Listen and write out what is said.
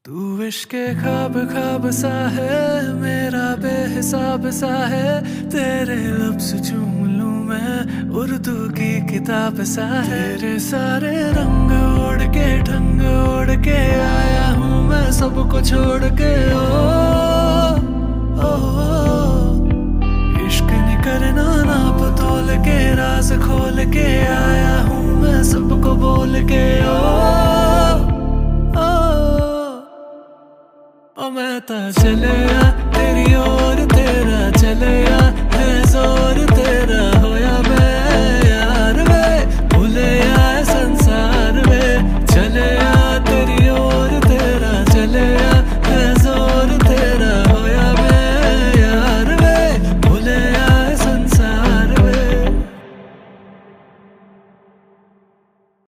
तू इश्क ख्वाब ख्वाब सा है, मेरा बेहिसाब सा है। तेरे लफ्ज़ चूम लूं मैं, उर्दू की किताब सा है। तेरे सारे रंग ओढ़ के ढंग ओढ़ के आया हूँ मैं, सबको छोड़ के। ओ इश्क नहीं करना नाप तोल के, राज खोल के आया हूँ मैं, सबको बोल के। ओ मैं ता चलिया